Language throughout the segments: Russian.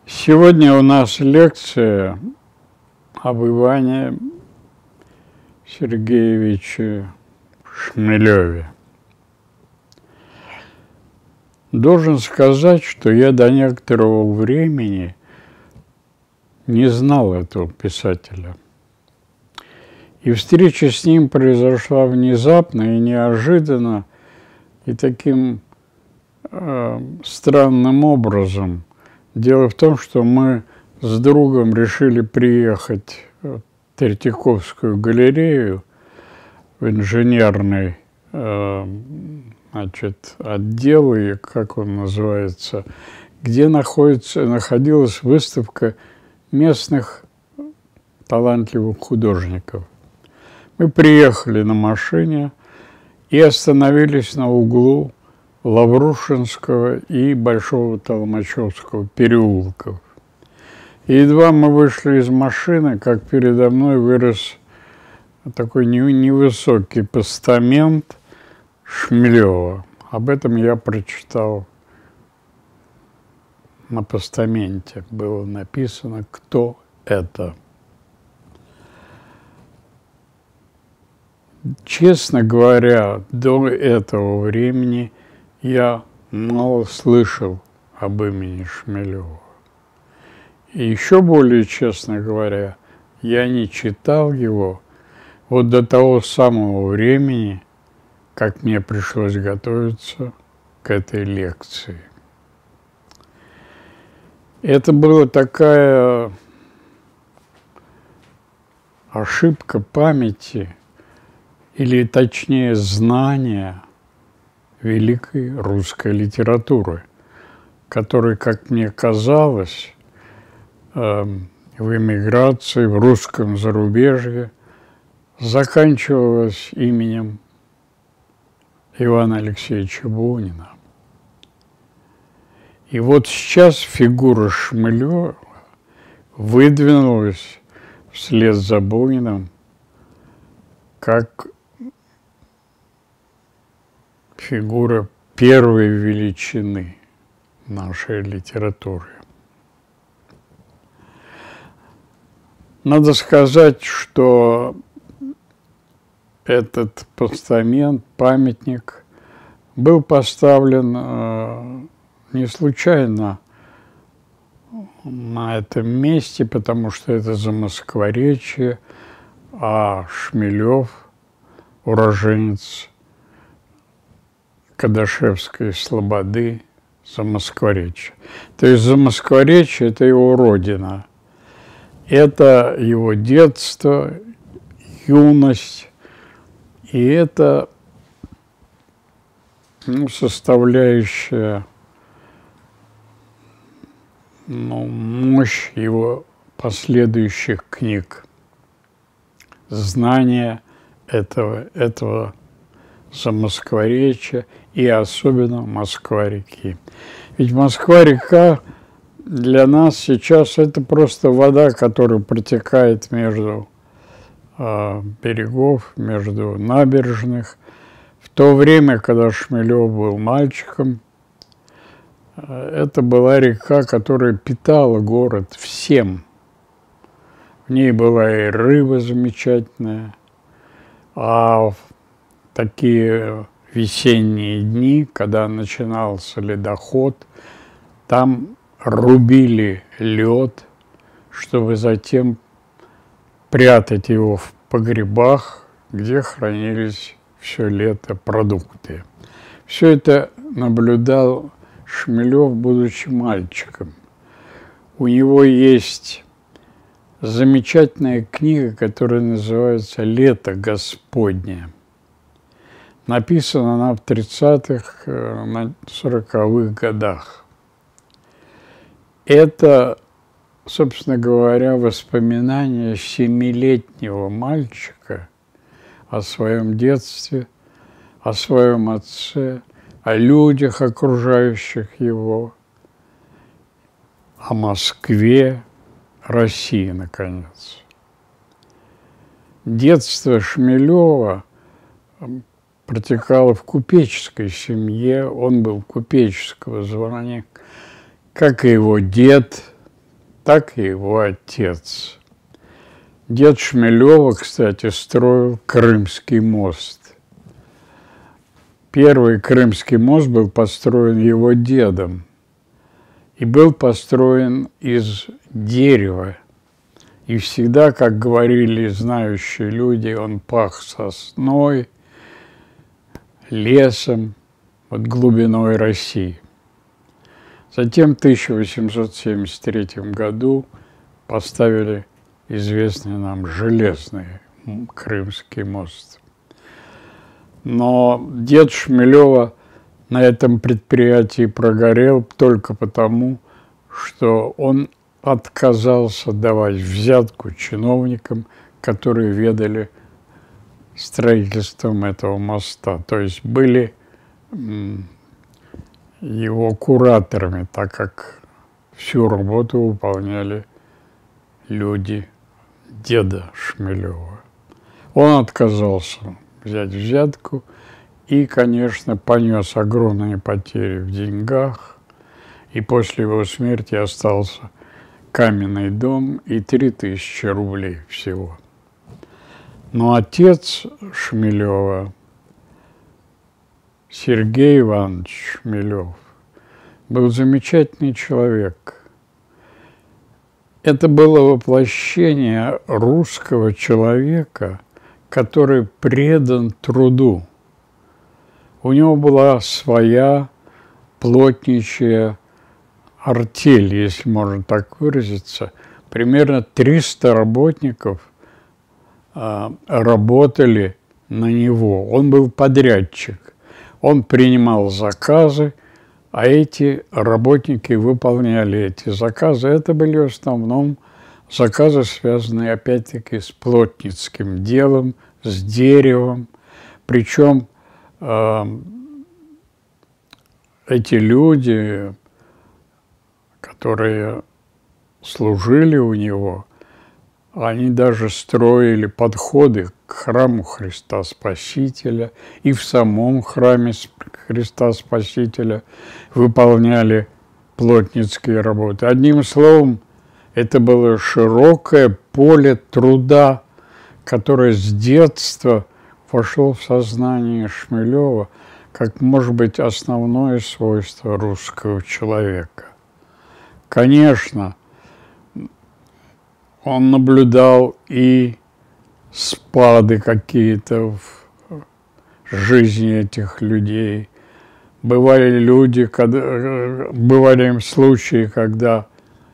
Сегодня у нас лекция об Иване Сергеевиче Шмелеве. Должен сказать, что я до некоторого времени не знал этого писателя. И встреча с ним произошла внезапно и неожиданно, и таким странным образом. Дело в том, что мы с другом решили приехать в Третьяковскую галерею в инженерный отдел, и как он называется, где находилась выставка местных талантливых художников. Мы приехали на машине и остановились на углу Лаврушинского и Большого Толмачевского переулков. И едва мы вышли из машины, как передо мной вырос такой невысокий постамент Шмелева. Об этом я прочитал на постаменте. Было написано, кто это. Честно говоря, до этого времени я мало слышал об имени Шмелева. И еще более, честно говоря, я не читал его вот до того самого времени, как мне пришлось готовиться к этой лекции. Это была такая ошибка памяти, или точнее знания великой русской литературы, которая, как мне казалось, в эмиграции, в русском зарубежье заканчивалась именем Ивана Алексеевича Бунина. И вот сейчас фигура Шмелева выдвинулась вслед за Буниным как фигура первой величины нашей литературы. Надо сказать, что этот постамент, памятник, был поставлен не случайно на этом месте, потому что это Замоскворечье, а Шмелев, уроженец Кадашевской слободы, Замоскворечье. То есть Замоскворечье – это его родина. Это его детство, юность, и это составляющая мощь его последующих книг, знание этого Замоскворечья и особенно Москва-реки. Ведь Москва-река для нас сейчас это просто вода, которая протекает между берегов, между набережных. В то время, когда Шмелев был мальчиком, это была река, которая питала город всем. В ней была и рыба замечательная, а в такие весенние дни, когда начинался ледоход, там рубили лед, чтобы затем прятать его в погребах, где хранились все лето продукты. Все это наблюдал Шмелев, будучи мальчиком. У него есть замечательная книга, которая называется «Лето Господне». Написана она в 30-х, 40-х годах. Это, собственно говоря, воспоминания 7-летнего мальчика о своем детстве, о своем отце, о людях, окружающих его, о Москве, России, наконец. Детство Шмелева протекало в купеческой семье, он был купеческого звания, как и его дед, так и его отец. Дед Шмелева, кстати, строил Крымский мост. Первый Крымский мост был построен его дедом и был построен из дерева. И всегда, как говорили знающие люди, он пах сосной, лесом, вот глубиной России. Затем в 1873 году поставили известный нам железный Крымский мост. Но дед Шмелева на этом предприятии прогорел только потому, что он отказался давать взятку чиновникам, которые ведали строительством этого моста. То есть были его кураторами, так как всю работу выполняли люди деда Шмелева. Он отказался взять взятку и, конечно, понес огромные потери в деньгах. И после его смерти остался каменный дом и 3000 рублей всего. Но отец Шмелева, Сергей Иванович Шмелев, был замечательный человек. Это было воплощение русского человека, который предан труду. У него была своя плотничья артель, если можно так выразиться. Примерно 300 работников работали на него. Он был подрядчик. Он принимал заказы, а эти работники выполняли эти заказы. Это были в основном заказы, связанные опять-таки с плотницким делом, с деревом. Причем эти люди, которые служили у него, они даже строили подходы к храму Христа Спасителя, и в самом храме Христа Спасителя выполняли плотницкие работы. Одним словом, это было широкое поле труда, которое с детства вошло в сознание Шмелева как, может быть, основное свойство русского человека. Конечно, он наблюдал и спады какие-то в жизни этих людей. Бывали бывали случаи, когда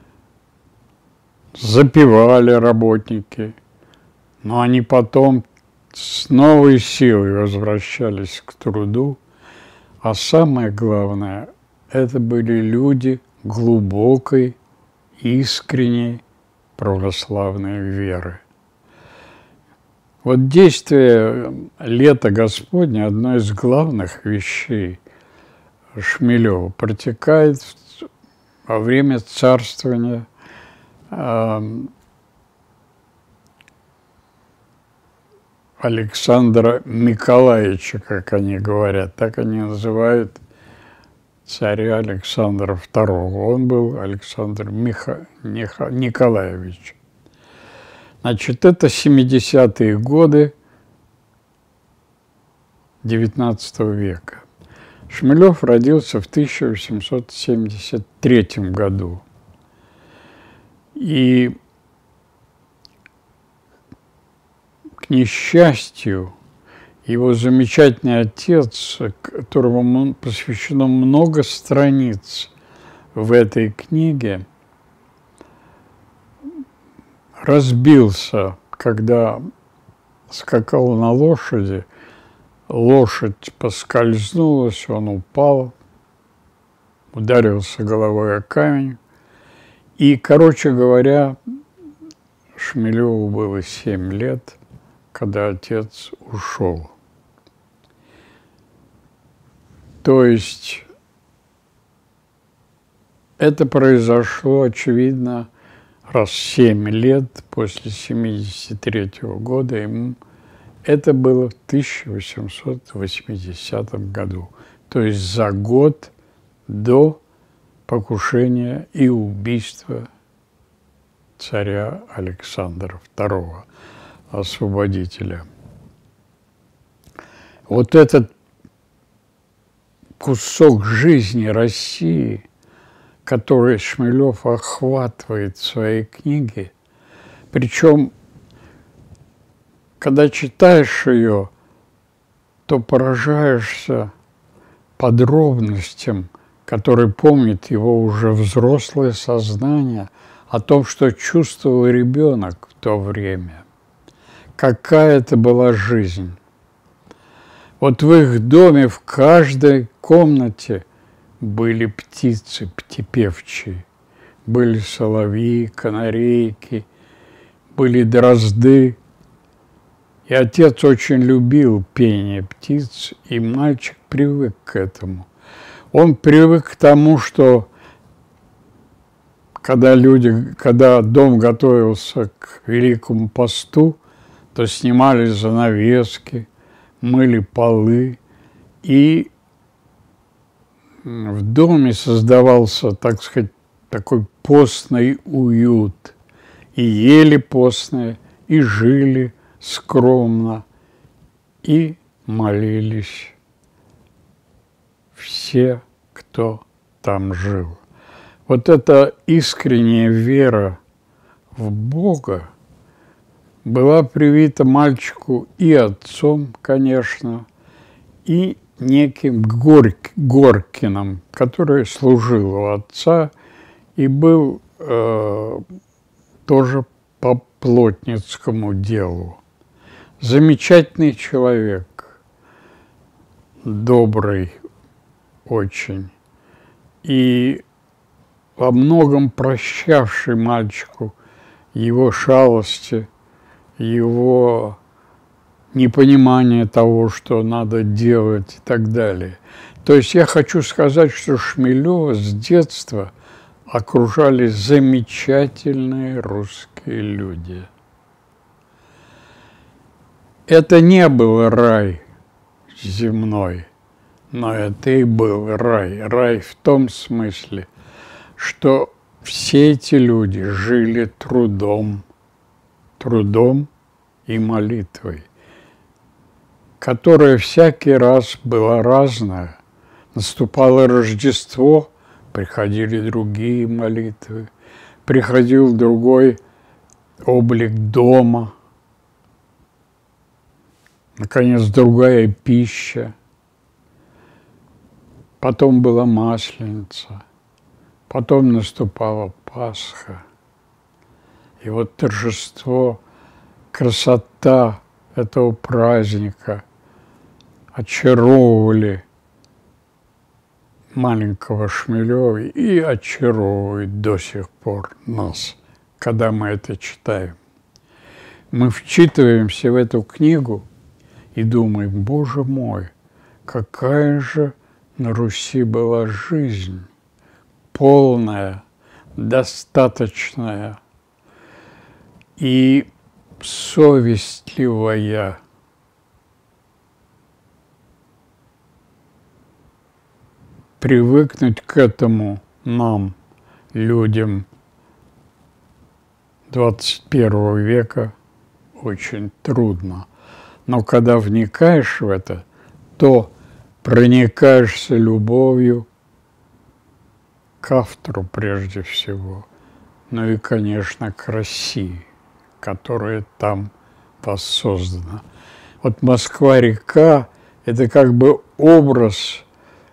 запивали работники, но они потом с новой силой возвращались к труду. А самое главное, это были люди глубокой, искренней православной веры. Вот действие лета Господня, одно из главных вещей Шмелева, протекает во время царствования Александра Николаевича, как они говорят, так они называют царя Александра II. Он был Александр Николаевич. Значит, это 70-е годы XIX века. Шмелев родился в 1873 году. И, к несчастью, его замечательный отец, которому посвящено много страниц в этой книге, разбился, когда скакал на лошади. Лошадь поскользнулась, он упал, ударился головой о камень. И, короче говоря, Шмелеву было 7 лет, когда отец ушел. То есть это произошло, очевидно, раз 7 лет после 1973 года ему. Это было в 1880 году, то есть за год до покушения и убийства царя Александра II, освободителя. Вот этот кусок жизни России, который Шмелев охватывает в своей книге, причем, когда читаешь ее, то поражаешься подробностям, которые помнит его уже взрослое сознание о том, что чувствовал ребенок в то время. Какая это была жизнь. Вот в их доме в каждой комнате были птицы птипевчие, были соловьи, канарейки, были дрозды. И отец очень любил пение птиц, и мальчик привык к этому. Он привык к тому, что когда дом готовился к Великому посту, то снимали занавески, мыли полы, и в доме создавался, так сказать, такой постный уют. И ели постное, и жили скромно, и молились все, кто там жил. Вот эта искренняя вера в Бога была привита мальчику и отцом, конечно, и неким Горкиным, который служил у отца и был тоже по плотницкому делу. Замечательный человек, добрый очень, и во многом прощавший мальчику его шалости, его непонимание того, что надо делать и так далее. То есть я хочу сказать, что Шмелева с детства окружали замечательные русские люди. Это не был рай земной, но это и был рай. Рай в том смысле, что все эти люди жили трудом и молитвой, которая всякий раз была разная. Наступало Рождество, приходили другие молитвы, приходил другой облик дома, наконец, другая пища. Потом была Масленица, потом наступала Пасха. И вот торжество, красота этого праздника очаровывали маленького Шмелева и очаровывают до сих пор нас, когда мы это читаем. Мы вчитываемся в эту книгу и думаем: Боже мой, какая же на Руси была жизнь, полная, достаточная и совестливая. Привыкнуть к этому нам, людям 21 века, очень трудно. Но когда вникаешь в это, то проникаешься любовью к автору прежде всего, ну и, конечно, к России, которая там воссоздана. Вот Москва-река – это как бы образ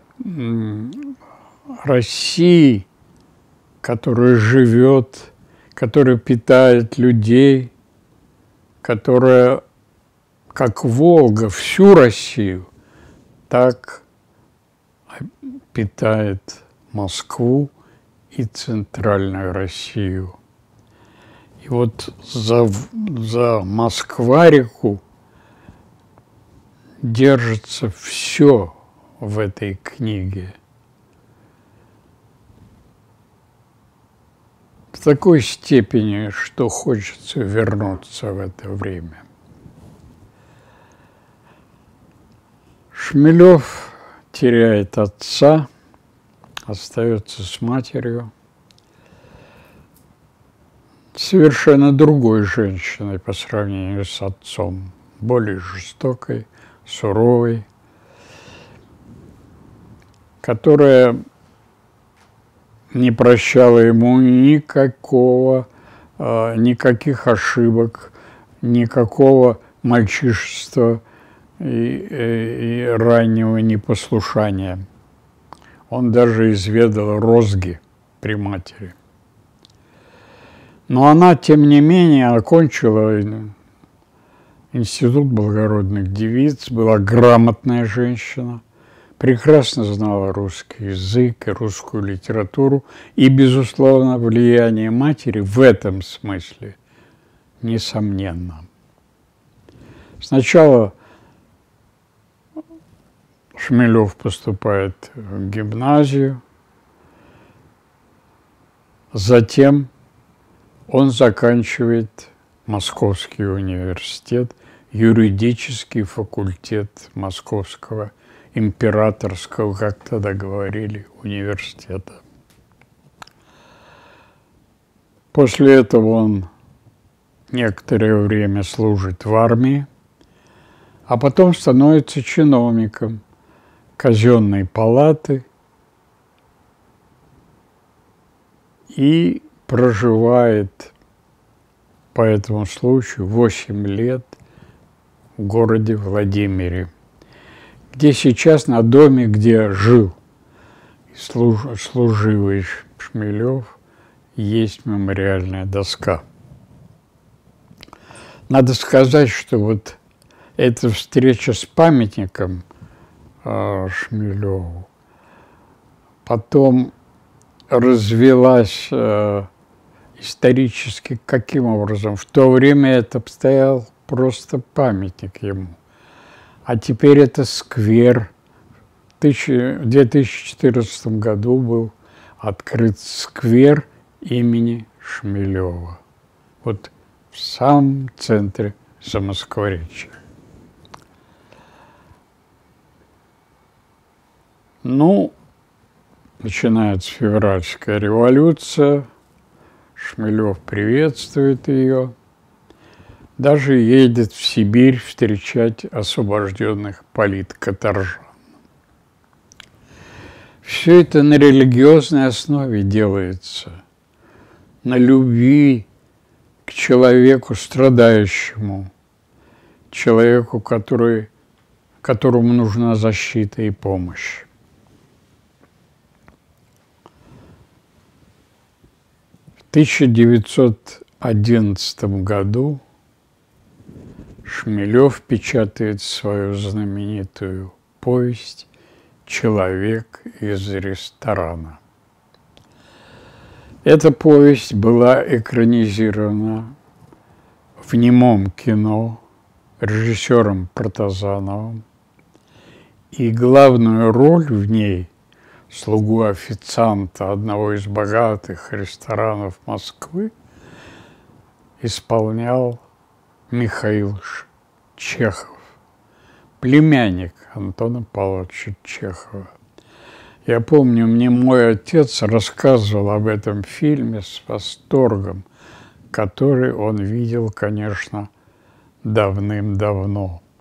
России, которая живет, которая питает людей, которая, как Волга, всю Россию, так питает Москву и центральную Россию. И вот за Москва-реку держится все в этой книге. В такой степени, что хочется вернуться в это время. Шмелев теряет отца, остается с матерью. С совершенно другой женщиной по сравнению с отцом, более жестокой, суровой, которая не прощала ему никаких ошибок, никакого мальчишества и раннего непослушания. Он даже изведал розги при матери. Но она, тем не менее, окончила институт благородных девиц, была грамотная женщина, прекрасно знала русский язык и русскую литературу, и, безусловно, влияние матери в этом смысле несомненно. Сначала Шмелев поступает в гимназию, затем он заканчивает Московский университет, юридический факультет Московского императорского, как тогда говорили, университета. После этого он некоторое время служит в армии, а потом становится чиновником казенной палаты и проживает по этому случаю 8 лет в городе Владимире, где сейчас на доме, где жил служивый Шмелев, есть мемориальная доска. Надо сказать, что вот эта встреча с памятником Шмелеву потом развелась исторически каким образом? В то время это стоял просто памятник ему. А теперь это сквер. В 2014 году был открыт сквер имени Шмелева. Вот в самом центре Замоскворечья. Ну, начинается февральская революция. Шмелев приветствует ее, даже едет в Сибирь встречать освобожденных политкаторжан. Все это на религиозной основе делается, на любви к человеку страдающему, человеку, которому нужна защита и помощь. В 1911 году Шмелев печатает свою знаменитую повесть «Человек из ресторана». Эта повесть была экранизирована в немом кино режиссером Протазановым, и главную роль в ней, слугу официанта одного из богатых ресторанов Москвы, исполнял Михаил Чехов, племянник Антона Павловича Чехова. Я помню, мне мой отец рассказывал об этом фильме с восторгом, который он видел, конечно, давным-давно.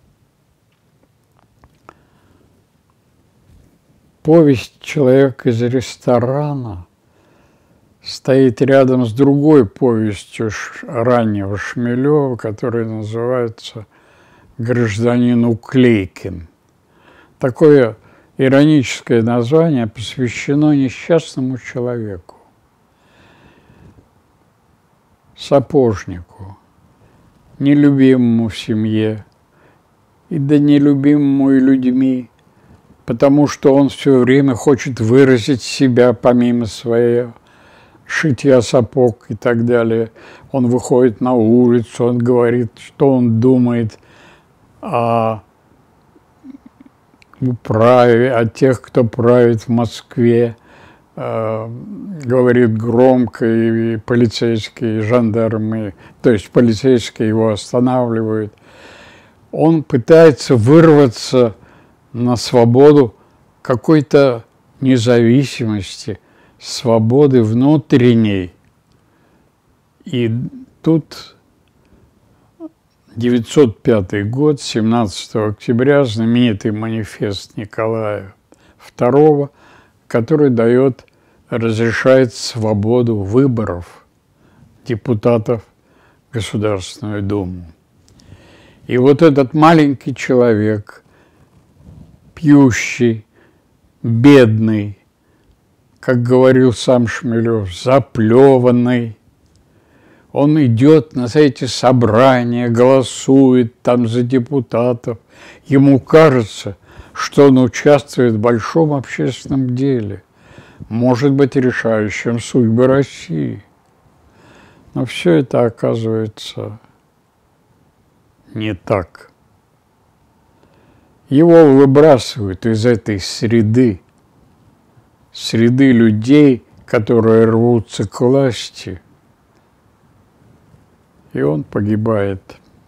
Повесть «Человек из ресторана» стоит рядом с другой повестью раннего Шмелева, которая называется «Гражданин Уклейкин». Такое ироническое название посвящено несчастному человеку, сапожнику, нелюбимому в семье, и да нелюбимому и людьми, потому что он все время хочет выразить себя помимо своего шитья сапог и так далее. Он выходит на улицу, он говорит, что он думает о управе, о тех, кто правит в Москве, говорит громко, и полицейские, и жандармы, то есть полицейские его останавливают. Он пытается вырваться на свободу какой-то независимости, свободы внутренней. И тут 905 год, 17 октября, знаменитый манифест Николая II, который разрешает свободу выборов депутатов в Государственную Думу. И вот этот маленький человек, пьющий, бедный, как говорил сам Шмелев, заплеванный, он идет на эти собрания, голосует там за депутатов. Ему кажется, что он участвует в большом общественном деле, может быть, решающем судьбы России. Но все это оказывается не так. Его выбрасывают из этой среды людей, которые рвутся к власти, и он погибает,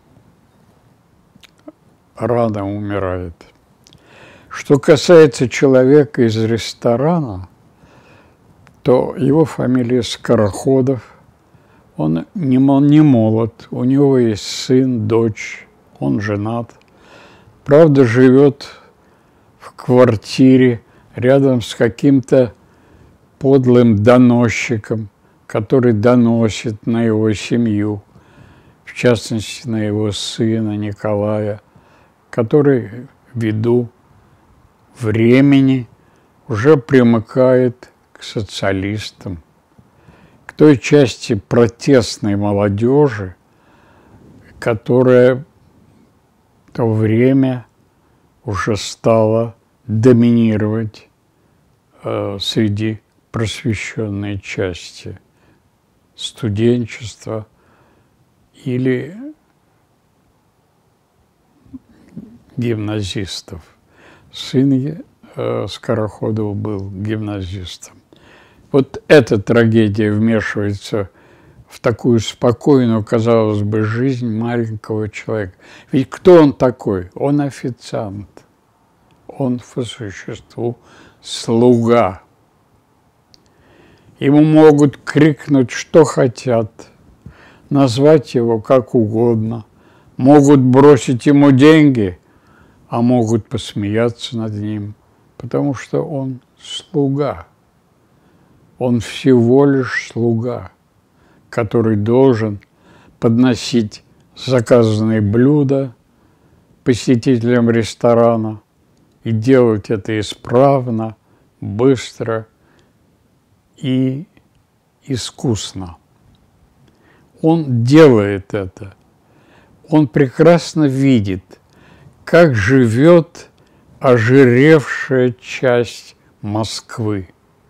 рано умирает. Что касается человека из ресторана, то его фамилия Скороходов. Он не молод, у него есть сын, дочь, он женат. Правда, живет в квартире рядом с каким-то подлым доносчиком, который доносит на его семью, в частности, на его сына Николая, который ввиду времени уже примыкает к социалистам, к той части протестной молодежи, которая в то время уже стала доминировать среди просвещенной части студенчества или гимназистов. Сын Скороходов был гимназистом. Вот эта трагедия вмешивается в такую спокойную, казалось бы, жизнь маленького человека. Ведь кто он такой? Он официант. Он по существу слуга. Ему могут крикнуть, что хотят, назвать его как угодно, могут бросить ему деньги, а могут посмеяться над ним, потому что он слуга. Он всего лишь слуга, который должен подносить заказанные блюда посетителям ресторана и делать это исправно, быстро и искусно. Он делает это. Он прекрасно видит, как живет ожиревшая часть Москвы.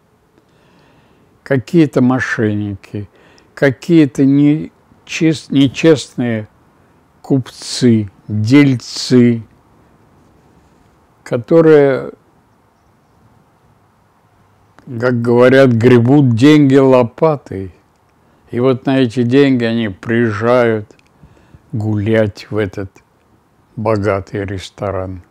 Какие-то мошенники, какие-то нечестные купцы, дельцы, которые, как говорят, гребут деньги лопатой. И вот на эти деньги они приезжают гулять в этот богатый ресторан.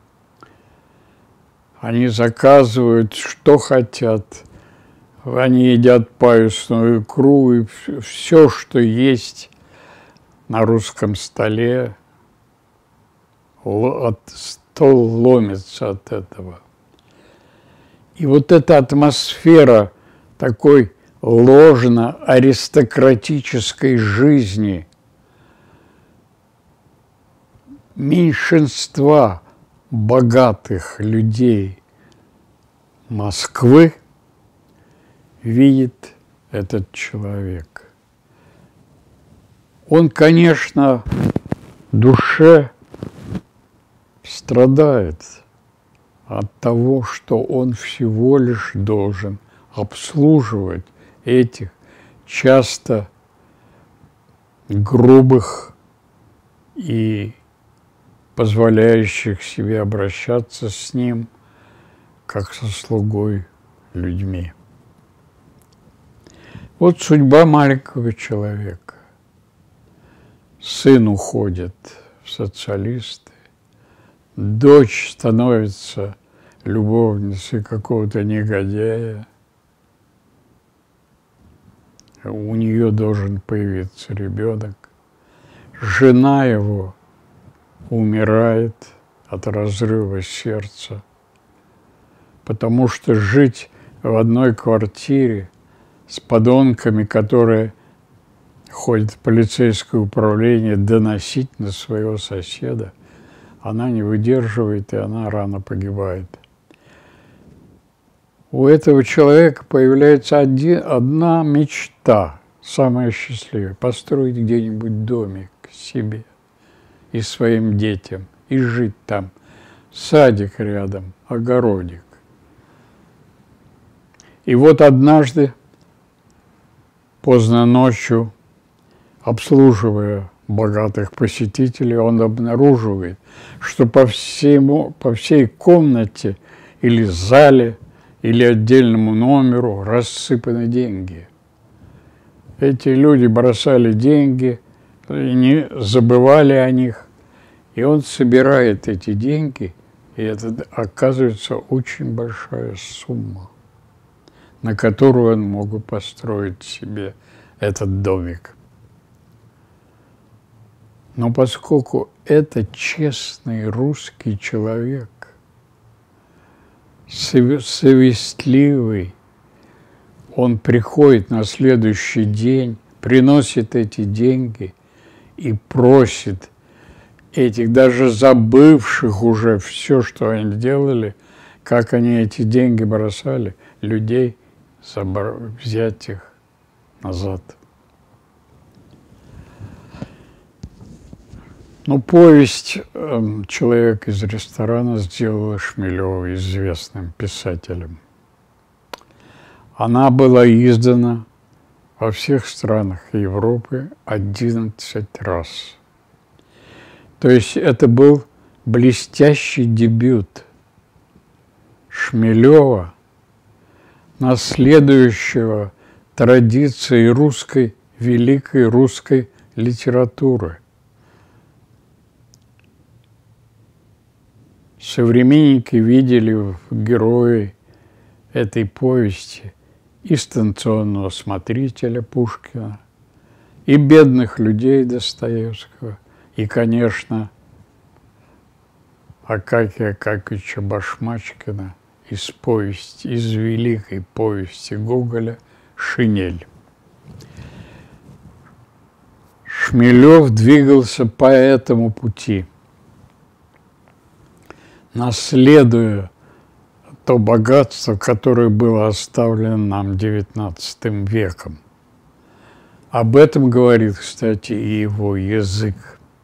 Они заказывают, что хотят. Они едят паюсную икру и все, что есть на русском столе. Стол ломится от этого. И вот эта атмосфера такой ложно-аристократической жизни меньшинства богатых людей Москвы видит этот человек. Он, конечно, в душе страдает от того, что он всего лишь должен обслуживать этих часто грубых и позволяющих себе обращаться с ним, как со слугой, людьми. Вот судьба маленького человека. Сын уходит в социалисты, дочь становится любовницей какого-то негодяя, у нее должен появиться ребенок. Жена его умирает от разрыва сердца, потому что жить в одной квартире с подонками, которые ходят в полицейское управление, доносить на своего соседа, она не выдерживает, и она рано погибает. У этого человека появляется одна мечта, самая счастливая – построить где-нибудь домик себе и своим детям, и жить там, садик рядом, огородик. И вот однажды, поздно ночью, обслуживая богатых посетителей, он обнаруживает, что по всей комнате или зале, или отдельному номеру рассыпаны деньги. Эти люди бросали деньги, и не забывали о них. И он собирает эти деньги, и это оказывается очень большая сумма, на которую он мог бы построить себе этот домик. Но поскольку это честный русский человек, совестливый, он приходит на следующий день, приносит эти деньги и просит этих, даже забывших уже все, что они делали, как они эти деньги бросали, людей, взять их назад. Но повесть «Человек из ресторана» сделала Шмелева известным писателем. Она была издана во всех странах Европы 11 раз. То есть это был блестящий дебют Шмелева, наследующего традиции русской, великой русской литературы. Современники видели в герое этой повести и станционного смотрителя Пушкина, и бедных людей Достоевского, и, конечно, Акакия Акакевича Башмачкина из великой повести Гоголя «Шинель». Шмелев двигался по этому пути, наследуя то богатство, которое было оставлено нам XIX веком. Об этом говорит, кстати, и его язык.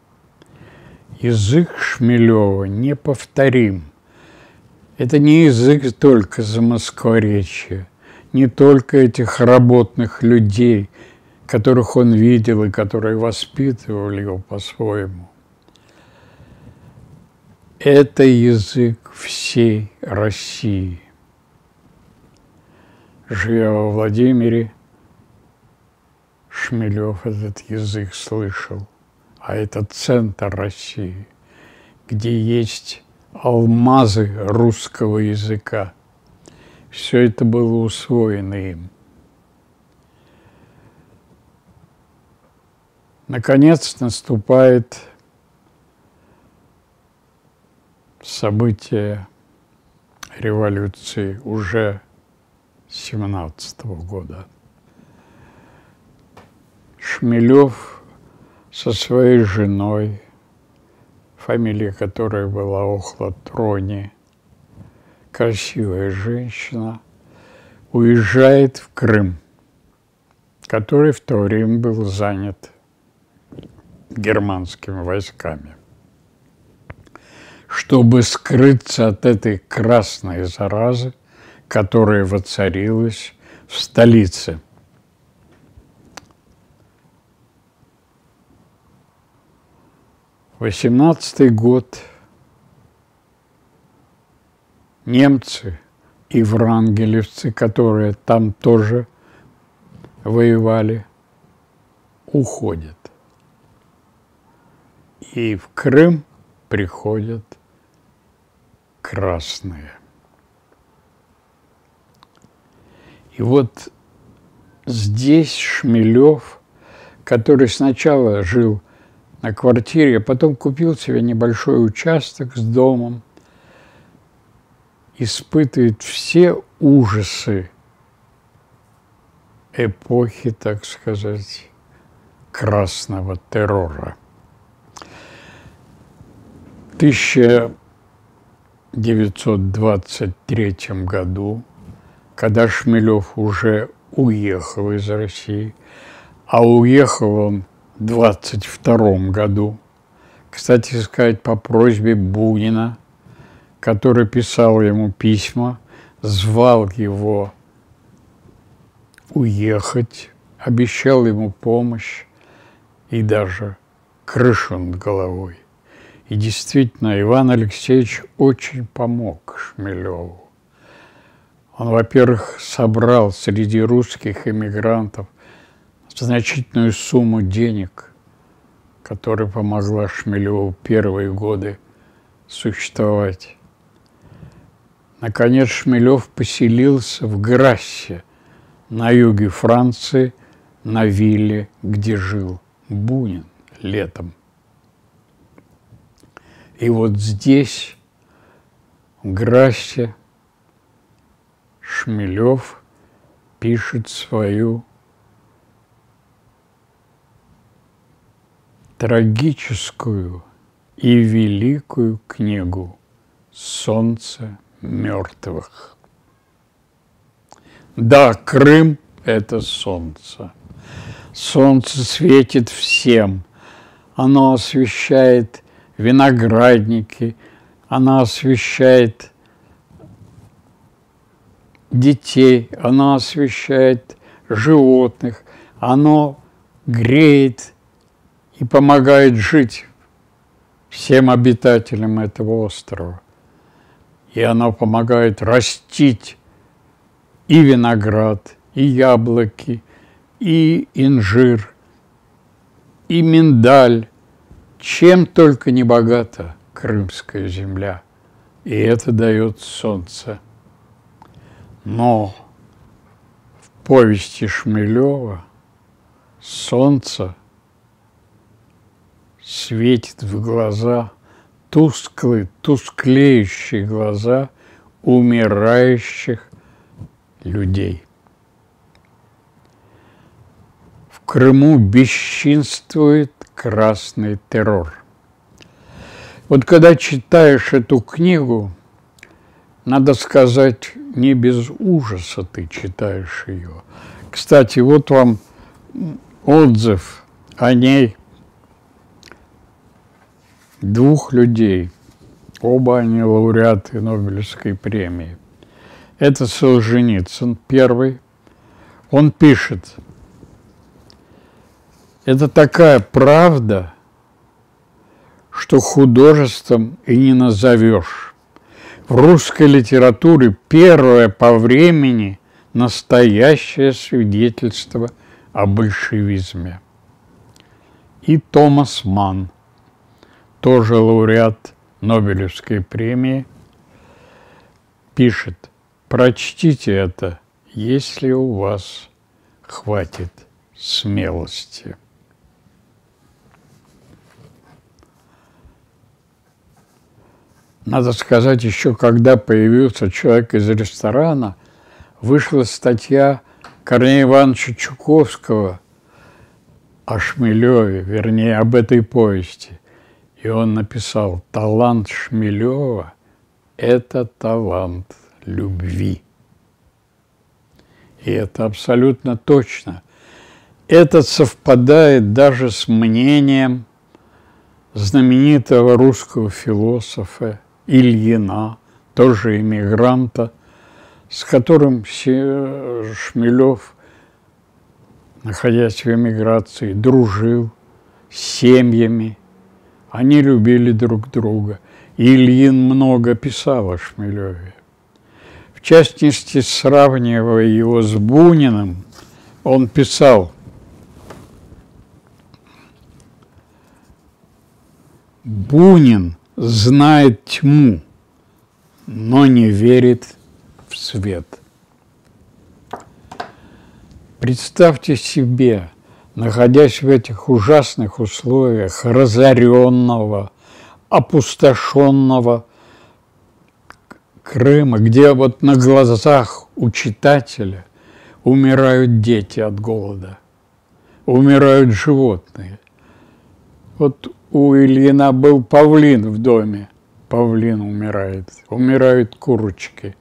Язык Шмелева неповторим. Это не язык только замоскворечья, не только этих работных людей, которых он видел и которые воспитывали его по-своему. Это язык всей России. Живя во Владимире, Шмелев этот язык слышал. А это центр России, где есть алмазы русского языка. Все это было усвоено им. Наконец наступает событие революции уже 17-го года. Шмелев со своей женой, фамилия которой была Охлатрони, красивая женщина, уезжает в Крым, который в то время был занят германскими войсками. Чтобы скрыться от этой красной заразы, которая воцарилась в столице. В 18-й год немцы и врангелевцы, которые там тоже воевали, уходят. И в Крым приходят красные. И вот здесь Шмелев, который сначала жил на квартире, а потом купил себе небольшой участок с домом, испытывает все ужасы эпохи, так сказать, красного террора. В 1923 году, когда Шмелев уже уехал из России, а уехал он в 1922 году, кстати сказать, по просьбе Бунина, который писал ему письма, звал его уехать, обещал ему помощь и даже крышу над головой. И действительно, Иван Алексеевич очень помог Шмелеву. Он, во-первых, собрал среди русских эмигрантов значительную сумму денег, которая помогла Шмелеву первые годы существовать. Наконец, Шмелев поселился в Грассе, на юге Франции, на вилле, где жил Бунин летом. И вот здесь, в Грассе, Шмелев пишет свою трагическую и великую книгу «Солнце мертвых». Да, Крым – это солнце. Солнце светит всем. Оно освещает виноградники, оно освещает детей, оно освещает животных, оно греет и помогает жить всем обитателям этого острова. И оно помогает растить и виноград, и яблоки, и инжир, и миндаль. Чем только не богата крымская земля. И это дает солнце. Но в повести Шмелева солнце светит в глаза, тусклеющие глаза умирающих людей. В Крыму бесчинствует красный террор. Вот когда читаешь эту книгу, надо сказать, не без ужаса ты читаешь ее. Кстати, вот вам отзыв о ней двух людей. Оба они лауреаты Нобелевской премии. Это Солженицын, первый. Он пишет: это такая правда, что художеством и не назовешь. В русской литературе первое по времени настоящее свидетельство о большевизме. И Томас Манн, тоже лауреат Нобелевской премии, пишет: прочтите это, если у вас хватит смелости. Надо сказать, еще когда появился человек из ресторана, вышла статья Корнея Ивановича Чуковского о Шмелеве, вернее, об этой повести. И он написал: талант Шмелева – это талант любви. И это абсолютно точно. Это совпадает даже с мнением знаменитого русского философа Ильина, тоже иммигранта, с которым Шмелев, находясь в эмиграции, дружил с семьями. Они любили друг друга. И Ильин много писал о Шмелеве. В частности, сравнивая его с Буниным, он писал: Бунин знает тьму, но не верит в свет. Представьте себе, находясь в этих ужасных условиях разоренного, опустошенного Крыма, где вот на глазах у читателя умирают дети от голода, умирают животные. Вот у Ильина был павлин в доме, павлин умирает, умирают курочки.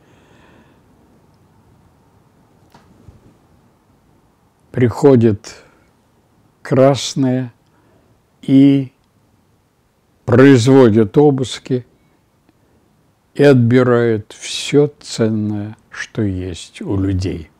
Приходят красные и производят обыски и отбирают все ценное, что есть у людей.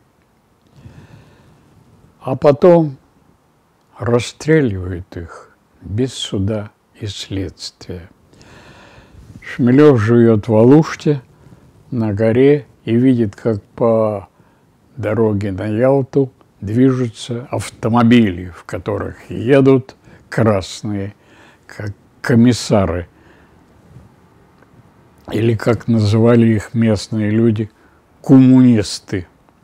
А потом расстреливают их без суда и следствия. Шмелев живет в Алуште на горе и видит, как по дороге на Ялту движутся автомобили, в которых едут красные, как комиссары, или, как называли их местные люди, коммунисты.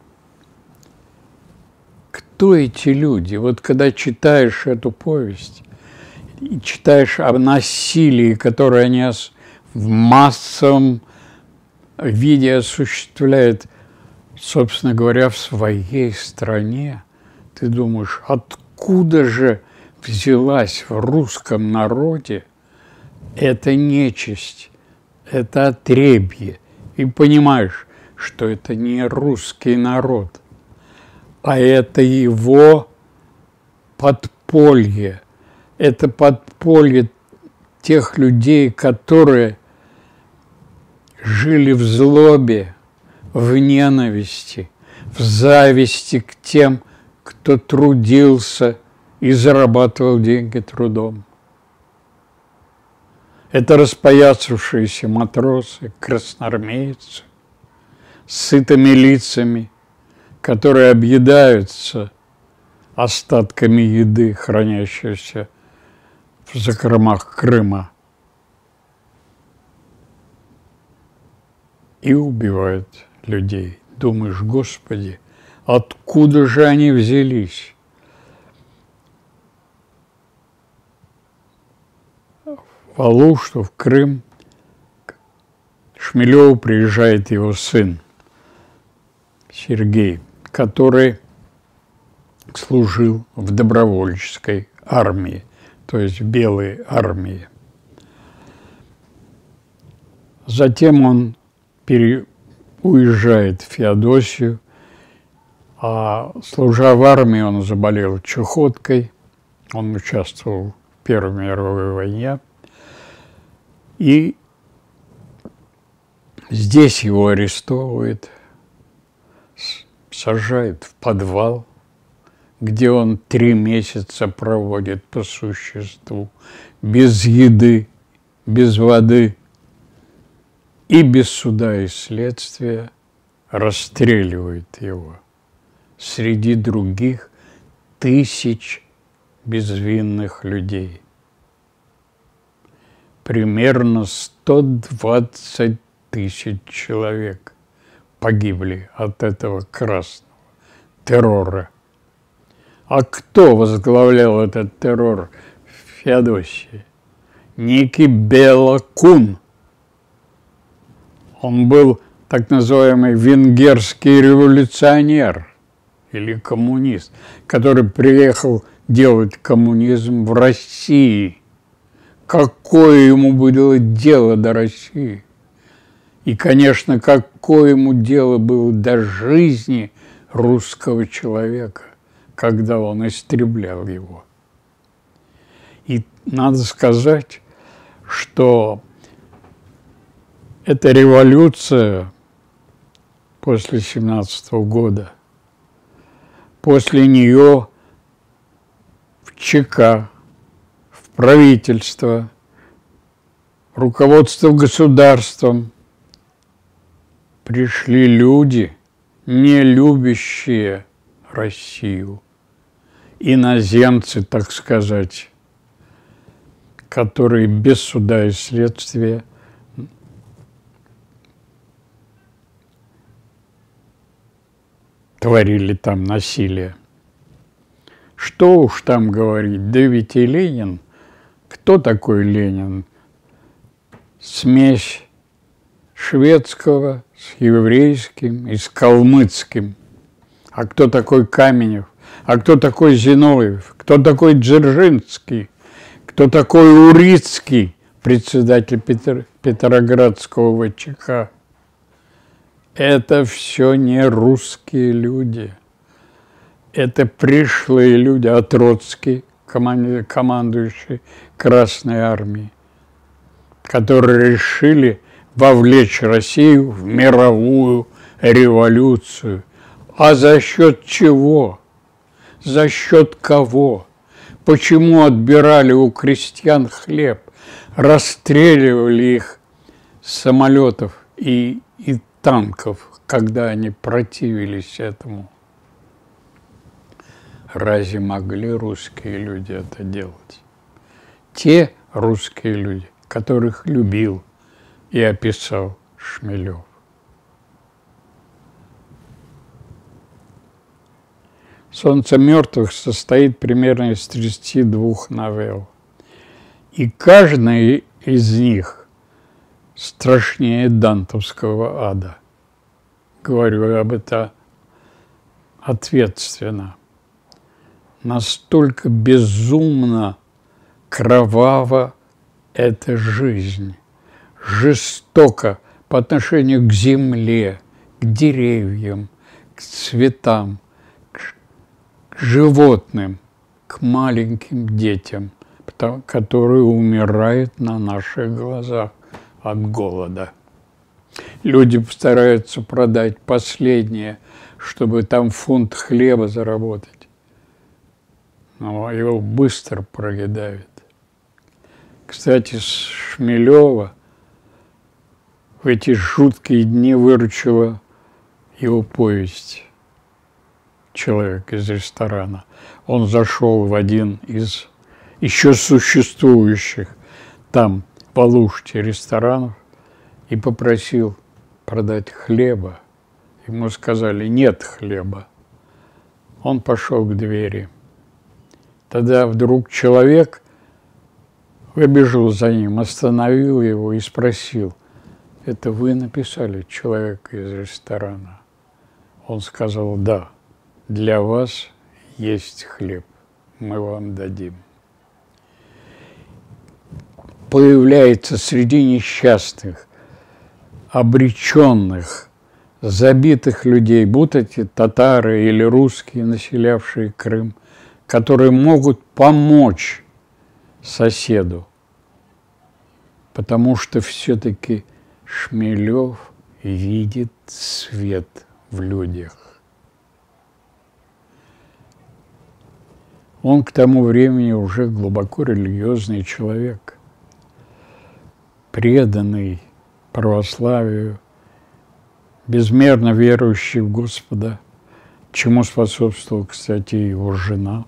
Кто эти люди? Вот когда читаешь эту повесть, и читаешь о насилии, которое они в массовом виде осуществляют, собственно говоря, в своей стране, ты думаешь, откуда же взялась в русском народе эта нечисть, это отребье, и понимаешь, что это не русский народ, а это его подполье, это подполье тех людей, которые жили в злобе, в ненависти, в зависти к тем, кто трудился и зарабатывал деньги трудом. Это распоясавшиеся матросы, красноармейцы, с сытыми лицами, которые объедаются остатками еды, хранящейся в закромах Крыма, и убивают людей. Думаешь, Господи, откуда же они взялись? В Алушту, в Крым, к Шмелеву приезжает его сын Сергей, который служил в добровольческой армии, то есть в Белой армии. Затем он уезжает в Феодосию, а служа в армии, он заболел чахоткой, он участвовал в Первой мировой войне, и здесь его арестовывают, сажают в подвал, где он 3 месяца проводит по существу, без еды, без воды и без суда и следствия расстреливают его среди других тысяч безвинных людей. Примерно 120 тысяч человек погибли от этого красного террора. А кто возглавлял этот террор в Феодосии? Некий Белокун. Он был так называемый венгерский революционер или коммунист, который приехал делать коммунизм в России. Какое ему было дело до России? И, конечно, какое ему дело было до жизни русского человека, когда он истреблял его. И надо сказать, что эта революция после 17-го года, после нее в ЧК, в правительство, руководство государством пришли люди, не любящие Россию, иноземцы, так сказать, которые без суда и следствия творили там насилие. Что уж там говорить, да ведь и Ленин. Кто такой Ленин? Смесь шведского с еврейским и с калмыцким. А кто такой Каменев? А кто такой Зиновьев? Кто такой Дзержинский? Кто такой Урицкий, председатель Петроградского ВЧК? Это все не русские люди. Это пришлые люди, а Троцкий, командующий Красной Армией, которые решили вовлечь Россию в мировую революцию. А за счет чего? За счет кого? Почему отбирали у крестьян хлеб, расстреливали их с самолетов и танков, когда они противились этому? Разве могли русские люди это делать? Те русские люди, которых любил и описал Шмелев. «Солнце мертвых» состоит примерно из 32 новелл. И каждая из них страшнее дантовского ада. Говорю об этом ответственно. Настолько безумно кровава эта жизнь, жестоко по отношению к земле, к деревьям, к цветам, к животным, к маленьким детям, которые умирают на наших глазах от голода. Люди стараются продать последнее, чтобы там фунт хлеба заработать. Но его быстро проедают. Кстати, Шмелева в эти жуткие дни выручила его повесть «Человек из ресторана». Он зашел в один из еще существующих там в Алуште ресторанов и попросил продать хлеба. Ему сказали: нет хлеба. Он пошел к двери. Тогда вдруг человек выбежал за ним, остановил его и спросил: это вы написали «Человек из ресторана»? Он сказал: да, для вас есть хлеб, мы вам дадим. Появляется среди несчастных, обреченных, забитых людей, будь эти татары или русские, населявшие Крым, которые могут помочь соседу, потому что все-таки Шмелев видит свет в людях. Он к тому времени уже глубоко религиозный человек, преданный православию, безмерно верующий в Господа, чему способствовала, кстати, его жена.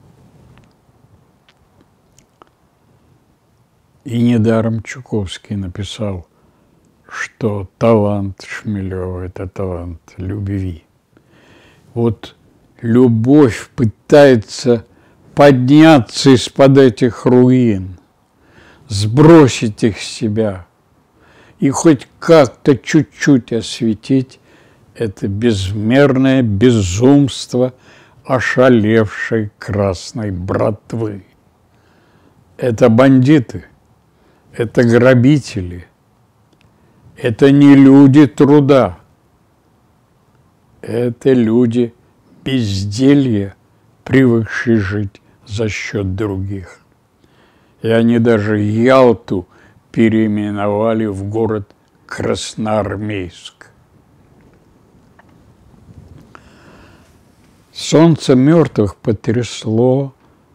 И недаром Чуковский написал, что талант Шмелева – это талант любви. Вот любовь пытается подняться из-под этих руин, сбросить их с себя и хоть как-то чуть-чуть осветить это безмерное безумство ошалевшей красной братвы. Это бандиты, это грабители, это не люди труда, это люди безделья, привыкшие жить за счет других. И они даже Ялту переименовали в город Красноармейск. «Солнце мертвых» потрясло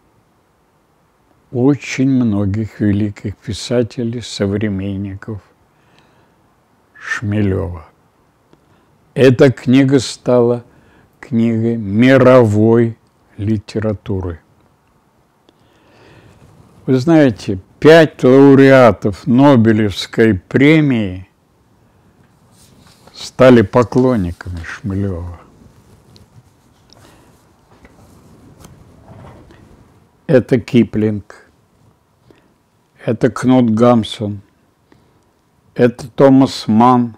очень многих великих писателей, современников Шмелева. Эта книга стала книгой мировой литературы. Вы знаете, 5 лауреатов Нобелевской премии стали поклонниками Шмелева. это Киплинг, это Кнут Гамсун, это Томас Манн.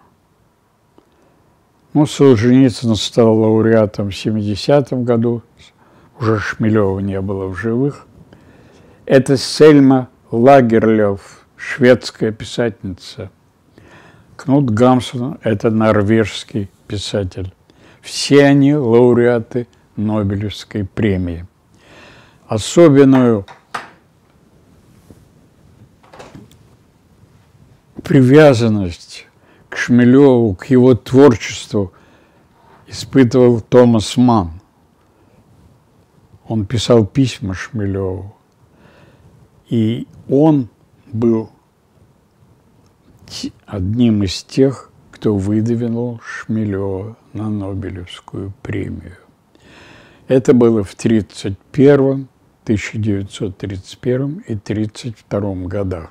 Ну, Солженицын стал лауреатом в 70-м году, уже Шмелева не было в живых. Это Сельма Лагерлёв, шведская писательница. Кнут Гамсун – это норвежский писатель. Все они лауреаты Нобелевской премии. Особенную привязанность к Шмелеву, к его творчеству испытывал Томас Манн. Он писал письма Шмелеву, и он был одним из тех, кто выдвинул Шмелева на Нобелевскую премию. Это было в 1931, 1931 и 1932 годах.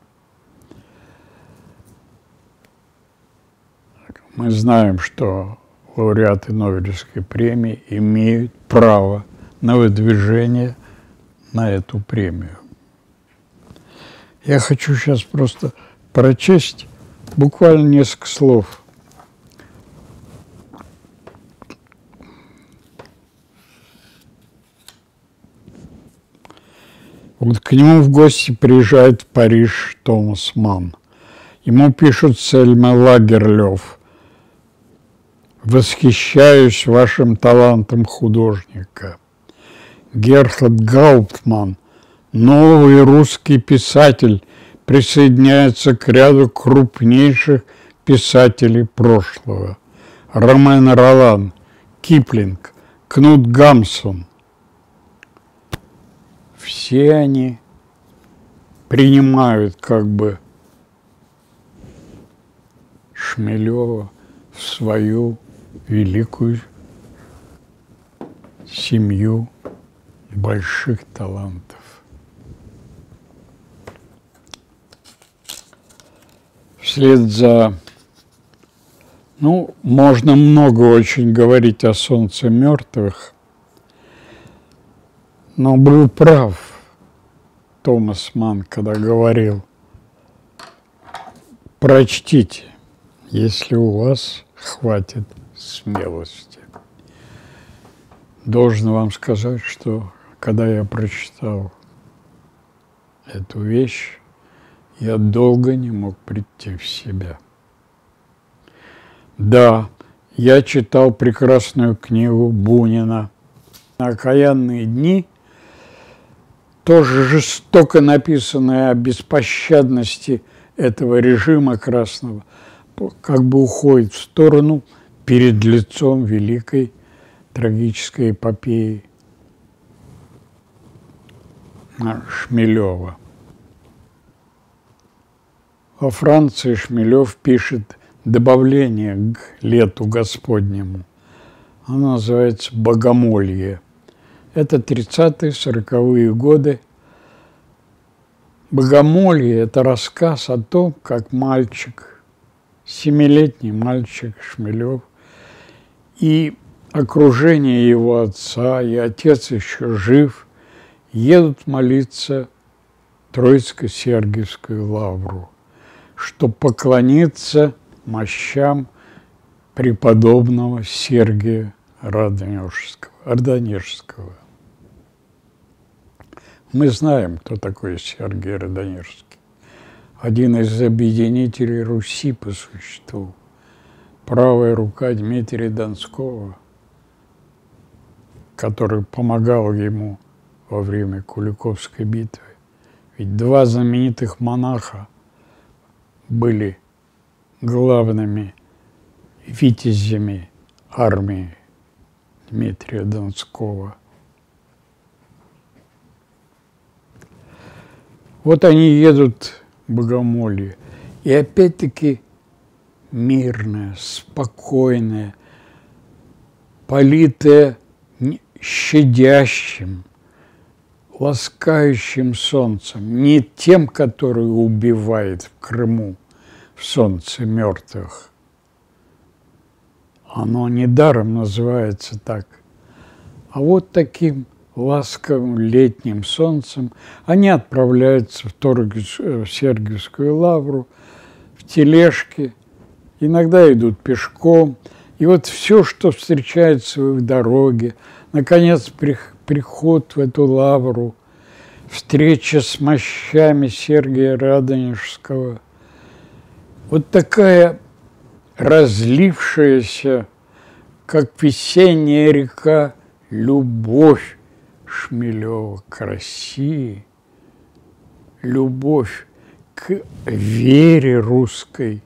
Мы знаем, что лауреаты Нобелевской премии имеют право на выдвижение на эту премию. Я хочу сейчас просто прочесть буквально несколько слов. Вот к нему в гости приезжает в Париж Томас Манн. Ему пишут Сельма Лагерлёв: «Восхищаюсь вашим талантом художника». Герхард Гауптман, новый русский писатель, присоединяется к ряду крупнейших писателей прошлого. Ромен Ролан, Киплинг, Кнут Гамсун. Все они принимают как бы Шмелева в свою великую семью больших талантов. Вслед за... можно много очень говорить о солнце мертвых, но был прав Томас Манн, когда говорил: прочтите, если у вас хватит смелости. Должен вам сказать, что когда я прочитал эту вещь, я долго не мог прийти в себя. Да, я читал прекрасную книгу Бунина «Окаянные дни», тоже жестоко написанная о беспощадности этого режима красного, как бы уходит в сторону перед лицом великой трагической эпопеи Шмелева. Во Франции Шмелев пишет добавление к лету Господнему. Оно называется «Богомолье». Это 30-е, 40-е годы. «Богомолье» – это рассказ о том, как мальчик, 7-летний мальчик Шмелев, и окружение его отца, и отец еще жив, едут молиться в Троицко-Сергиевскую лавру, чтобы поклониться мощам преподобного Сергия Родонежского. Мы знаем, кто такой Сергий Родонежский. Один из объединителей Руси по существу. Правая рука Дмитрия Донского, который помогал ему во время Куликовской битвы. Ведь два знаменитых монаха были главными витязями армии Дмитрия Донского. Вот они едут в Богомолье, и опять-таки мирное, спокойное, политое щадящим, ласкающим солнцем, не тем, который убивает в Крыму, в солнце мертвых. Оно недаром называется так. А вот таким ласковым летним солнцем, они отправляются в Сергиевскую лавру, в тележке, иногда идут пешком. И вот все, что встречается в их дороге, наконец, приход в эту лавру, встреча с мощами Сергия Радонежского, вот такая разлившаяся, как весенняя река, любовь Шмелева к России, любовь к вере русской,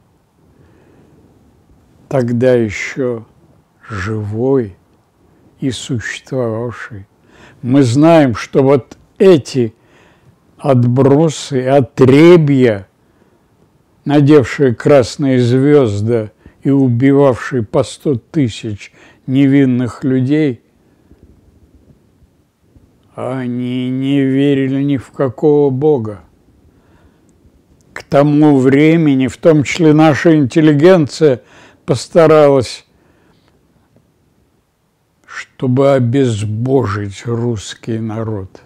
тогда еще живой и существовавшей. Мы знаем, что вот эти отбросы, отребья, надевшие красные звезды и убивавшие по 100 тысяч невинных людей, они не верили ни в какого Бога. К тому времени, в том числе наша интеллигенция, постаралась, чтобы обезбожить русский народ.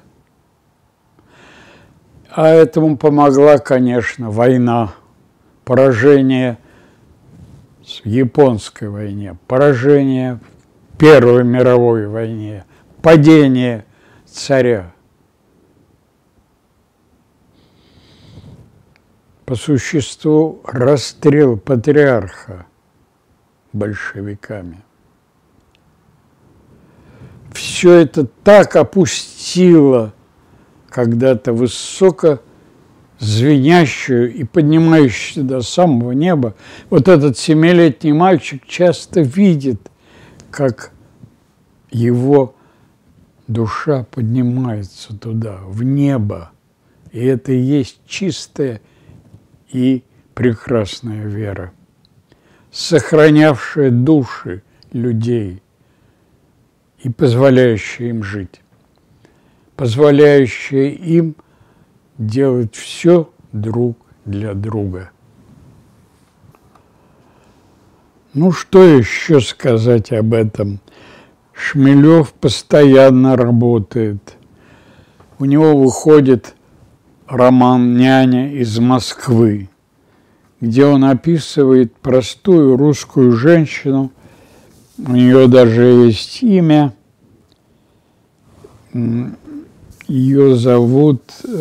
А этому помогла, конечно, война, поражение в Японской войне, поражение в Первой мировой войне, падение царя. По существу расстрел патриарха большевиками. Все это так опустило когда-то высоко звенящую и поднимающуюся до самого неба. Вот этот 7-летний мальчик часто видит, как его душа поднимается туда, в небо. И это и есть чистая и прекрасная вера, сохранявшая души людей и позволяющая им жить, позволяющая им делать все друг для друга. Ну, что еще сказать об этом? Шмелев постоянно работает. У него выходит роман «Няня из Москвы», где он описывает простую русскую женщину. У нее даже есть имя. Ее зовут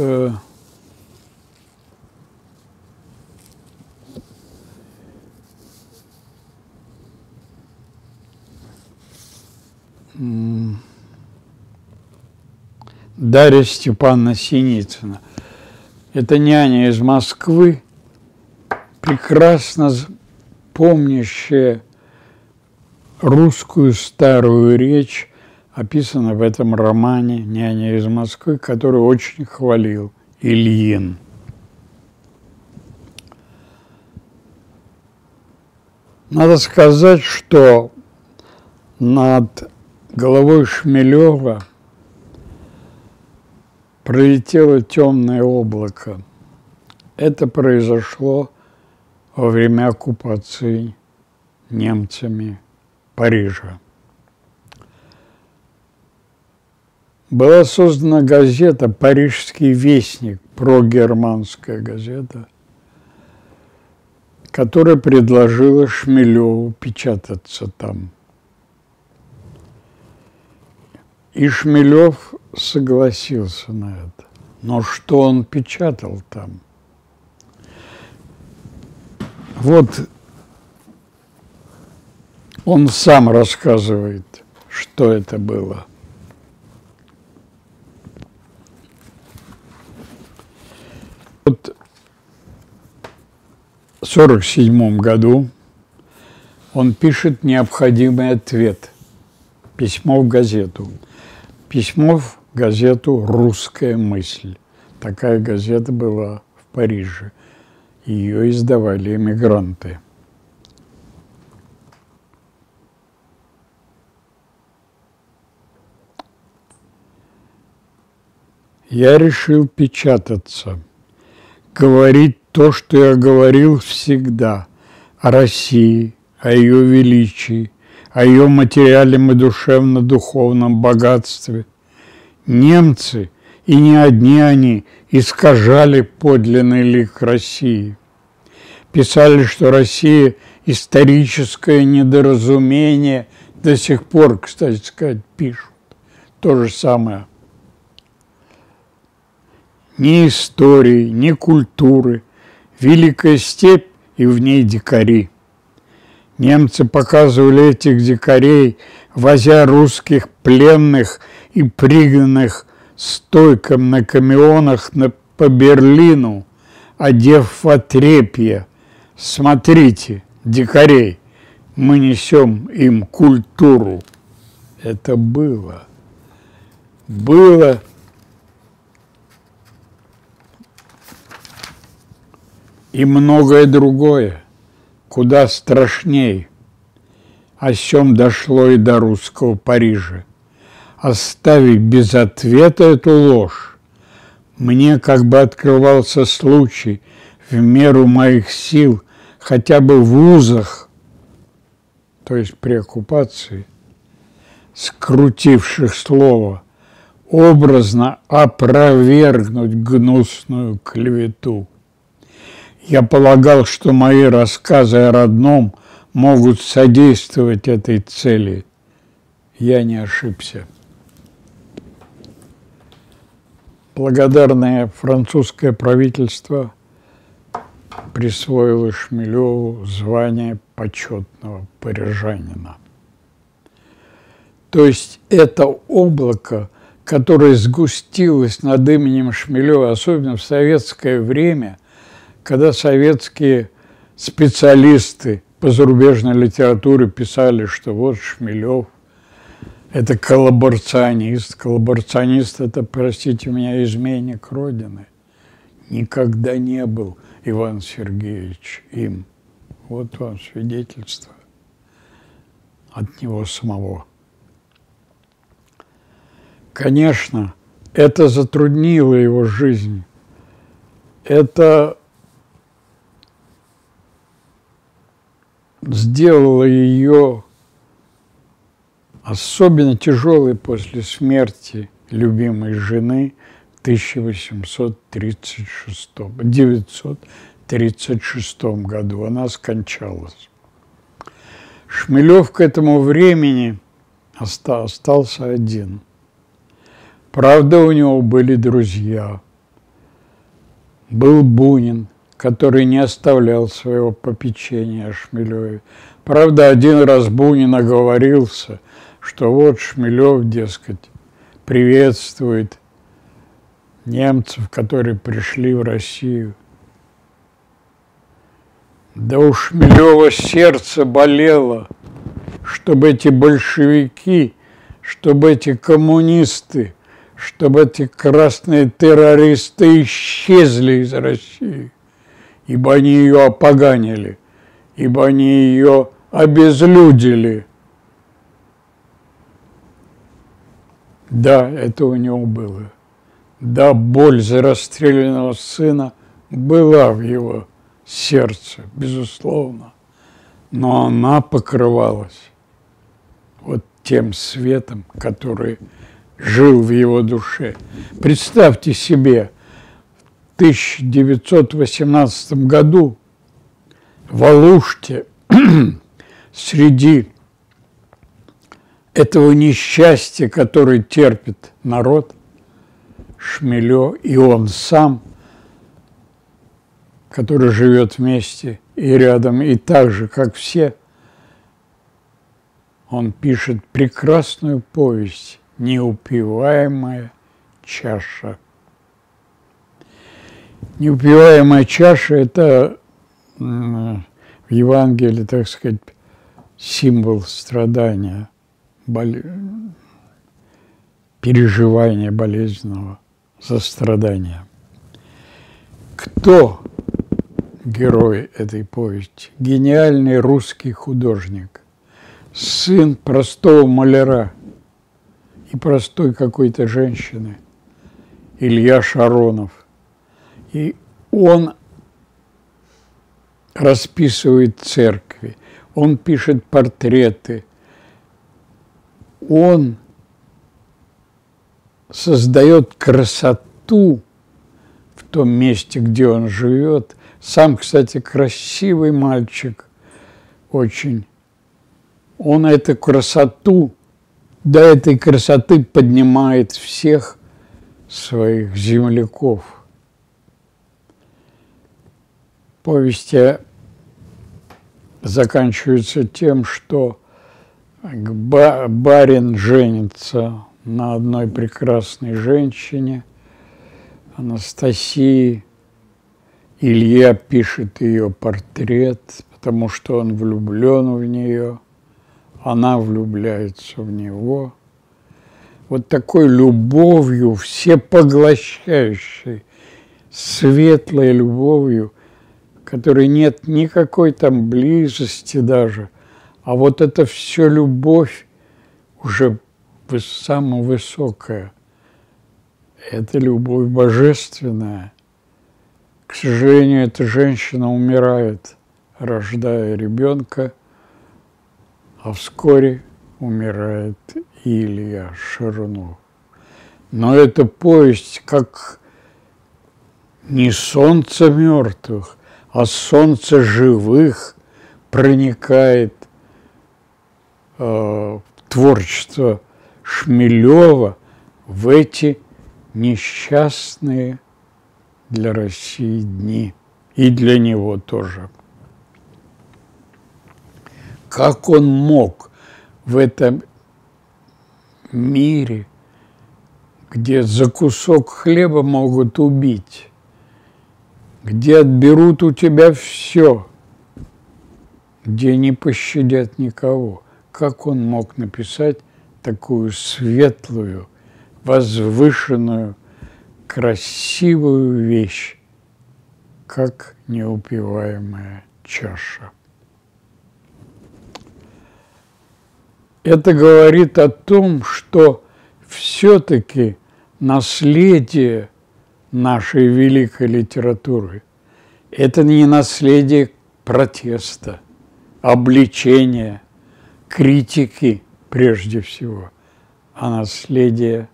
Дарья Степановна Синицына. Это няня из Москвы, прекрасно помнящая русскую старую речь, описана в этом романе «Няня из Москвы», который очень хвалил Ильин. Надо сказать, что над головой Шмелева пролетело темное облако. Это произошло во время оккупации немцами Парижа. Была создана газета «Парижский вестник», прогерманская газета, которая предложила Шмелеву печататься там. И Шмелев согласился на это. Но что он печатал там? Вот он сам рассказывает, что это было. Вот в 1947 году он пишет необходимый ответ. Письмо в газету. Письмо в газету «Русская мысль». Такая газета была в Париже. Ее издавали эмигранты. Я решил печататься, говорить то, что я говорил всегда о России, о ее величии, о ее материальном и душевно-духовном богатстве, Немцы, и не одни они, искажали подлинный лик России. Писали, что Россия – историческое недоразумение, до сих пор, кстати сказать, пишут. То же самое. Ни истории, ни культуры, великая степь и в ней дикари. Немцы показывали этих дикарей, возя русских пленных и пригнанных стойком на камионах по Берлину, одев в отрепье. Смотрите, дикарей, мы несем им культуру. Это было. Было. И многое другое, куда страшней. О сём дошло и до русского Парижа. Оставить без ответа эту ложь мне как бы открывался случай в меру моих сил хотя бы в вузах, то есть при оккупации, скрутивших слово, образно опровергнуть гнусную клевету. Я полагал, что мои рассказы о родном могут содействовать этой цели. Я не ошибся. Благодарное французское правительство присвоило Шмелеву звание почетного парижанина. То есть это облако, которое сгустилось над именем Шмелева, особенно в советское время, когда советские специалисты по зарубежной литературе писали, что вот Шмелев – это коллаборационист. Коллаборационист – это, простите меня, изменник Родины. Никогда не был Иван Сергеевич им. Вот вам свидетельство от него самого. Конечно, это затруднило его жизнь. Это сделало ее особенно тяжелой после смерти любимой жены в 1936 году. Она скончалась. Шмелев к этому времени остался один. Правда, у него были друзья. Был Бунин, который не оставлял своего попечения о Шмелеве. Правда, один раз Бунин оговорился, что вот Шмелев, дескать, приветствует немцев, которые пришли в Россию. Да у Шмелева сердце болело, чтобы эти большевики, чтобы эти коммунисты, чтобы эти красные террористы исчезли из России, ибо они ее опоганили, ибо они ее обезлюдили. Да, это у него было. Да, боль за расстрелянного сына была в его сердце, безусловно, но она покрывалась вот тем светом, который жил в его душе. Представьте себе, в 1918 году в Алуште среди этого несчастья, которое терпит народ, Шмелев и он сам, который живет вместе и рядом, и так же, как все, он пишет прекрасную повесть «Неупиваемая чаша». Неупиваемая чаша – это в Евангелии, так сказать, символ страдания, переживания болезненного, сострадания. Кто герой этой повести? Гениальный русский художник, сын простого маляра и простой какой-то женщины, Илья Шаронов. И он расписывает церкви, он пишет портреты, он создает красоту в том месте, где он живет. Сам, кстати, красивый мальчик очень. Он эту красоту, до этой красоты поднимает всех своих земляков. Повести заканчиваются тем, что барин женится на одной прекрасной женщине, Анастасии. Илья пишет ее портрет, потому что он влюблен в нее, она влюбляется в него. Вот такой любовью, всепоглощающей, светлой любовью, в которой нет никакой там близости даже, а вот это все любовь уже самая высокая. Это любовь божественная. К сожалению, эта женщина умирает, рождая ребенка, а вскоре умирает и Илья Шарунов. Но эта повесть как не солнце мертвых, а солнце живых проникает в творчество Шмелева в эти несчастные для России дни. И для него тоже. Как он мог в этом мире, где за кусок хлеба могут убить, где отберут у тебя все, где не пощадят никого, как он мог написать такую светлую, возвышенную, красивую вещь, как неупиваемая чаша. Это говорит о том, что все-таки наследие нашей великой литературы – это не наследие протеста, обличения, критики прежде всего, а наследие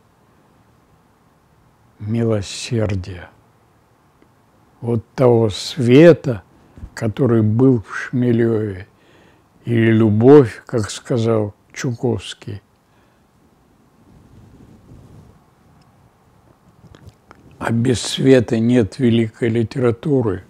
милосердия. Вот того света, который был в Шмелеве, или любовь, как сказал Чуковский. А без света нет великой литературы.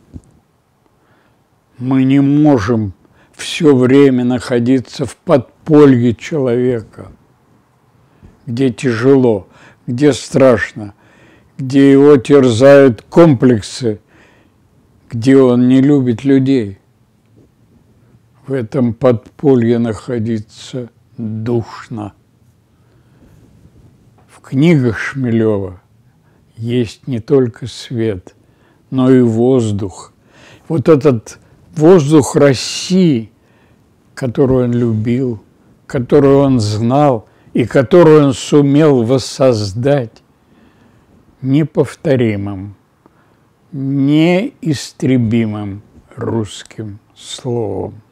Мы не можем все время находиться в подполье человека, где тяжело, где страшно, где его терзают комплексы, где он не любит людей. В этом подполье находиться душно. В книгах Шмелева есть не только свет, но и воздух. Вот этот воздух России, который он любил, который он знал и который он сумел воссоздать, неповторимым, неистребимым русским словом.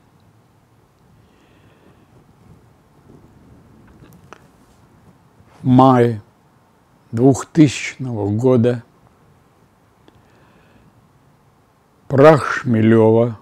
В мае 2000 года прах Шмелева,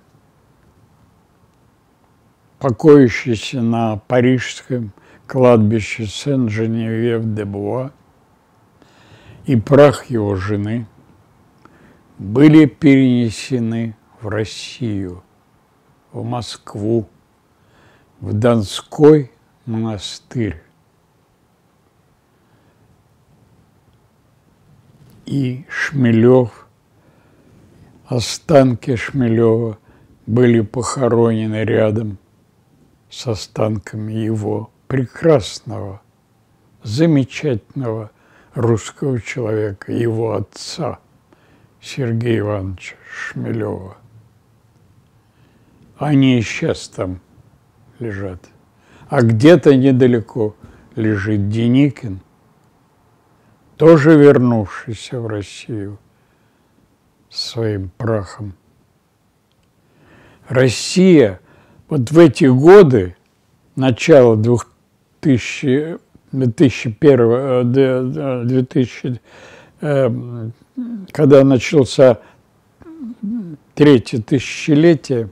покоящийся на парижском кладбище Сен-Женевьев-де-Буа, и прах его жены были перенесены в Россию, в Москву, в Донской монастырь. И Шмелев, останки Шмелева были похоронены рядом с останками его прекрасного, замечательного русского человека, его отца Сергея Ивановича Шмелева. Они и сейчас там лежат. А где-то недалеко лежит Деникин, тоже вернувшийся в Россию своим прахом. Россия вот в эти годы, начало 2000-х 2000, когда начался третье тысячелетие,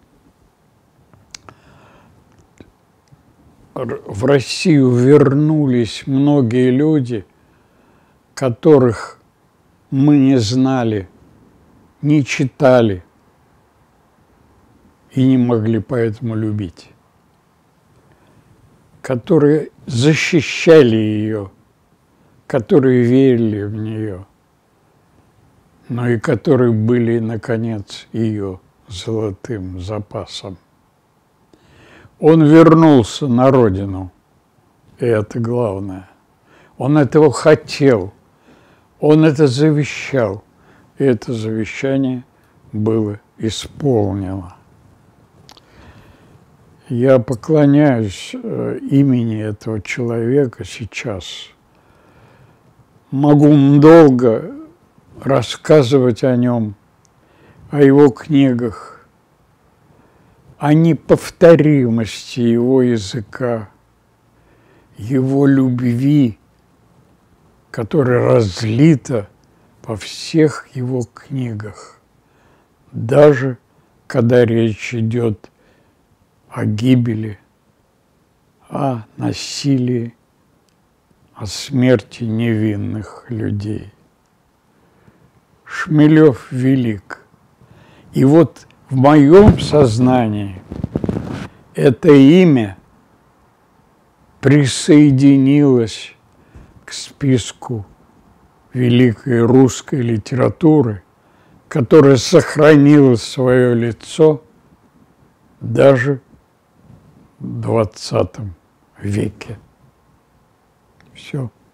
в Россию вернулись многие люди, которых мы не знали, не читали и не могли поэтому любить, которые защищали ее, которые верили в нее, но и которые были, наконец, ее золотым запасом. Он вернулся на родину, и это главное. Он этого хотел, он это завещал, и это завещание было исполнено. Я поклоняюсь имени этого человека сейчас. Могу долго рассказывать о нем, о его книгах, о неповторимости его языка, его любви, которая разлита во всех его книгах, даже когда речь идет о гибели, о насилии, о смерти невинных людей. Шмелев велик. И вот в моем сознании это имя присоединилось к списку великой русской литературы, которая сохранила свое лицо даже в XX веке. Все.